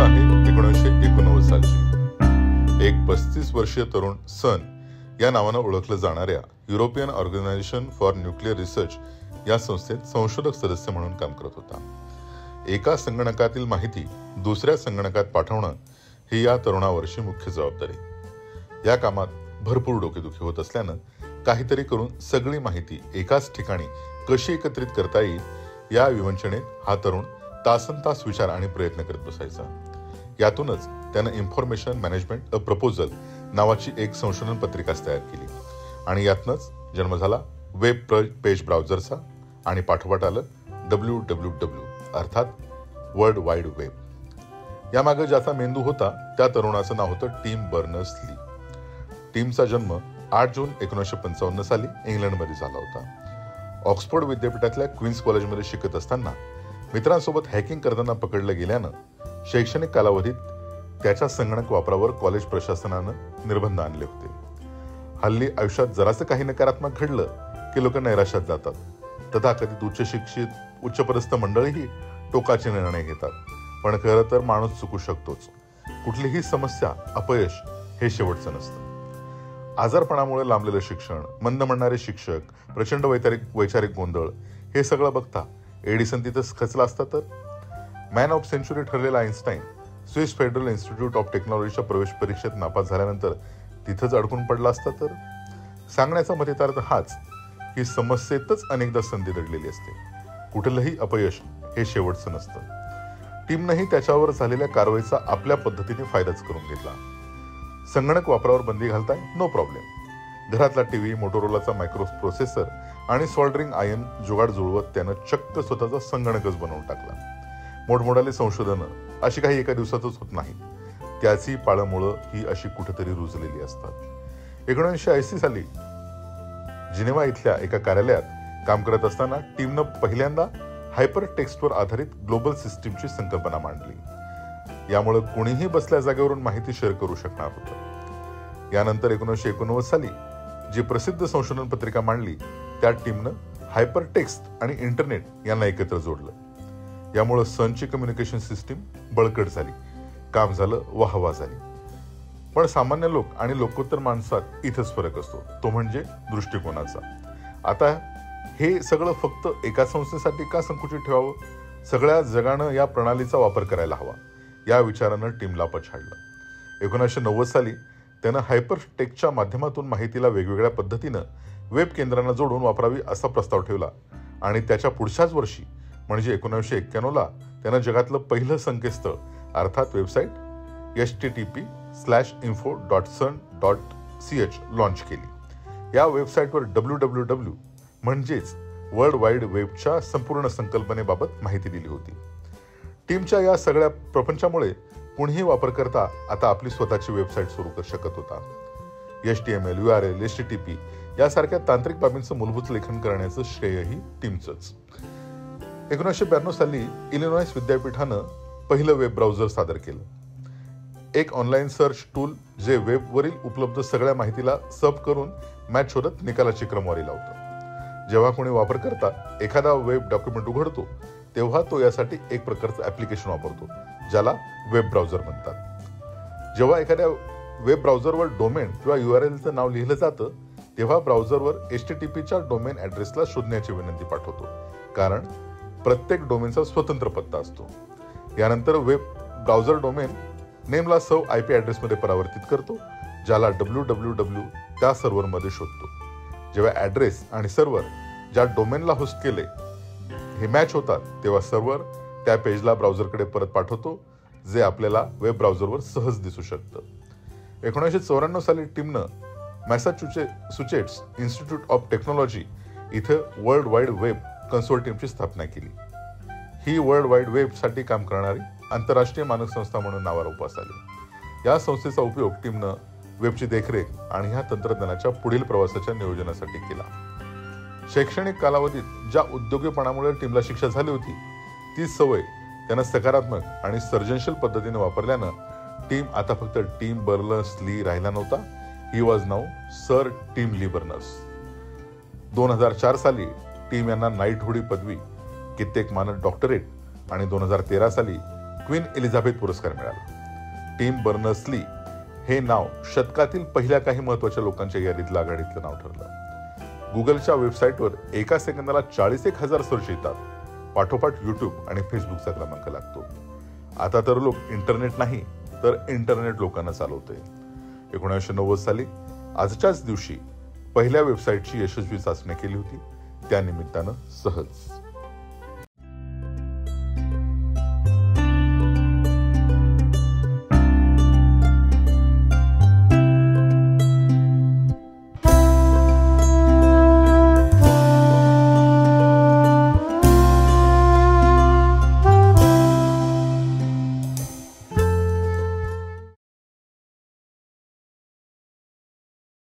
आहे 1989 सालची. एक 35 वर्षीय तरुण सन या नावानं ओळखलं जाणाऱ्या European organization for nuclear research या संस्थेत संशोधक सदस्य म्हणून काम करत होता. एका संगणकातील माहिती दुसऱ्या संगणकात पाठवणं ही या तरुणावरची मुख्य जबाबदारी. या कामात भरपूर डोकेदुखी होत असल्यानं काहीतरी करून सगळी माहिती एकाच ठिकाणी कशी एकत्रित करता येईल या विवंचनेत हा तरुण तासनतास विचार आणि प्रयत्न करत बसायचा. यातूनच त्यानं इन्फॉर्मेशन मॅनेजमेंट अ प्रपोजल नावाची एक संशोधन पत्रिकाच तयार केली आणि यातनंच जन्म झाला वेब पेज ब्राउझरचा आणि पाठोपाठ आलं WWW अर्थात वर्ल्ड वाईड वेब. यामागे ज्याचा मेंदू होता त्या तरुणाचं नाव होतं टिम बर्नर्स-ली. टिमचा जन्म 8 जून 1955 साली इंग्लंडमध्ये झाला होता. ऑक्सफोर्ड विद्यापीठातल्या क्वीन्स कॉलेजमध्ये शिकत असताना मित्रांसोबत हॅकिंग करताना पकडलं गेल्यानं शैक्षणिक कालावधीत त्याच्या संगणक वापरावर कॉलेज प्रशासनानं निर्बंध आणले होते. हल्ली आयुष्यात जरासं काही नकारात्मक घडलं की लोक नैराश्यात जातात. तथाकथित उच्च शिक्षित उच्चपदस्थ मंडळीही टोकाचे निर्णय घेतात. पण खरं तर माणूस चुकू शकतोच. कुठलीही समस्या अपयश हे शेवटचं नसतं. आजारपणामुळे लांबलेलं शिक्षण, मंद म्हणणारे शिक्षक, प्रचंड वैचारिक गोंधळ हे सगळं बघता एडिसन तिथंच खचला असता तर? मॅन ऑफ सेंचुरी ठरलेला Einstein Swiss federal institute of टेक्नॉलॉजीच्या प्रवेश परीक्षेत नापास झाल्यानंतर तिथंच अडकून पडला असता तर? सांगण्याचा मतितार्थ हाच की समस्येतच अनेकदा संधी दडलेली असते. कुठलंही अपयश हे शेवटचं नसतं. टीमनंही त्याच्यावर झालेल्या कारवाईचा आपल्या पद्धतीने फायदाच करून घेतला. संगणक वापरावर बंदी घालताय? No problem. घरातला टीव्ही, मोटोरोलाचा मायक्रो प्रोसेसर आणि सॉल्डरिंग आयर्न जुगाड जुळवत त्यानं चक्क स्वतःचा संगणकच बनवून टाकला. मोठमोठाले संशोधनं अशी काही एका दिवसातच होत नाहीत. त्याची पाळंमुळं ही अशी कुठेतरी रुजलेली असतात. 1980 साली जिनेवा इथल्या एका कार्यालयात काम करत असताना टीमनं पहिल्यांदा हायपर टेक्स्टवर आधारित ग्लोबल सिस्टीमची संकल्पना मांडली. यामुळे कोणीही बसल्या जागेवरून माहिती शेअर करू शकणार होतं. यानंतर 1989 साली जी प्रसिद्ध संशोधन पत्रिका मांडली त्या टीमनं हायपर टेक्स्ट आणि इंटरनेट यांना एकत्र जोडलं. यामुळे सनची कम्युनिकेशन सिस्टीम बळकट झाली. काम झालं, वाहवा झाली. पण सामान्य लोक आणि लोकोत्तर माणसात इथंच फरक असतो, तो म्हणजे दृष्टिकोनाचा. आता हे सगळं फक्त एका संस्थेसाठी का संकुचित ठेवावं? सगळ्या जगानं या प्रणालीचा वापर करायला हवा या विचारानं टीमला पछाडलं. 1990 साली त्यानं हायपर टेकच्या माध्यमातून माहितीला वेगवेगळ्या पद्धतीनं वेब केंद्रांना जोडून वापरावी असा प्रस्ताव ठेवला आणि त्याच्या पुढच्याच वर्षी म्हणजे 1991ला त्यानं जगातलं पहिलं संकेतस्थळ अर्थात वेबसाईट http:/info.cern.ch लॉन्च केली. या वेबसाईटवर WWW म्हणजेच वर्ल्ड वाईड वेबच्या संपूर्ण संकल्पनेबाबत माहिती दिली होती. टीमच्या या सगळ्या प्रपंचामुळे कुणीही वापरकर्ता आता आपली स्वतःची वेबसाईट सुरू करू शकत होता. HTML, URL, HTTP यासारख्या तांत्रिक बाबींचं मूलभूत लेखन करण्याचं श्रेयही टीमचंच. 1992 साली इलिनॉयस विद्यापीठानं पहिलं वेब ब्राउझर सादर केलं. एक ऑनलाईन सर्च टूल जे वेबवरील उपलब्ध सगळ्या माहितीला सब करून मॅच शोधत निकालाची क्रमवारी लावतं. जेव्हा कोणी वापरकर्ता एखादा वेब डॉक्युमेंट उघडतो तेव्हा तो यासाठी एक प्रकारचं ऍप्लिकेशन वापरतो ज्याला वेब ब्राउझर म्हणतात. जेव्हा एखाद्या वेब ब्राउझरवर डोमेन किंवा URLचं नाव लिहिलं जातं तेव्हा ब्राउझरवर HTTPच्या डोमेन ऍड्रेसला शोधण्याची विनंती पाठवतो, कारण प्रत्येक डोमेनचा स्वतंत्र पत्ता असतो. यानंतर वेब ब्राउझर डोमेन नेमला सर्व IP ऍड्रेसमध्ये परावर्तित करतो ज्याला WWW त्या सर्व्हरमध्ये शोधतो. जेव्हा ऍड्रेस आणि सर्व्हर ज्या डोमेनला होस्ट केले हे मॅच होतात तेव्हा सर्व्हर त्या पेजला ब्राउझरकडे परत पाठवतो जे आपल्याला वेब ब्राउझरवर सहज दिसू शकतं. 1994 साली टीमनं मॅसाच्युसेट्स इन्स्टिट्यूट ऑफ टेक्नॉलॉजी इथं वर्ल्ड वाईड वेब कन्सोर्टियमची स्थापना केली. ही वर्ल्ड वाईड वेबसाठी काम करणारी आंतरराष्ट्रीय मानक संस्था म्हणून नावाला उपास आली. या संस्थेचा उपयोग टीमनं वेबची देखरेख आणि ह्या तंत्रज्ञानाच्या पुढील प्रवासाच्या नियोजनासाठी केला. शैक्षणिक कालावधीत ज्या उद्योगीपणामुळे टीमला शिक्षा झाली होती तीच सवय त्यानं सकारात्मक आणि सर्जनशील पद्धतीने वापरल्यानं टीम आता फक्त टीम बर्नर्स-ली राहिला नव्हता. He was now sir Tim Lee Berners. 2004 साली टीम यांना नाईटहुड ही पदवी, कित्येक मानद डॉक्टरेट आणि 2013 साली क्वीन एलिझाबेथ पुरस्कार मिळाला. टिम बर्नर्स-ली हे नाव शतकातील पहिल्या काही महत्वाच्या लोकांच्या यादीतलं आघाडीतलं नाव ठरलं. गुगलच्या वेबसाईटवर एका सेकंदाला 41,000 सर्च येतात. पाठोपाठ युट्यूब आणि फेसबुकचा क्रमांक लागतो. आता तर लोक इंटरनेट नाही तर इंटरनेट लोकांना चालवतंय. 1990 साली आजच्याच दिवशी पहिल्या वेबसाईटची यशस्वी चाचणी केली होती. त्या निमित्तानं सहज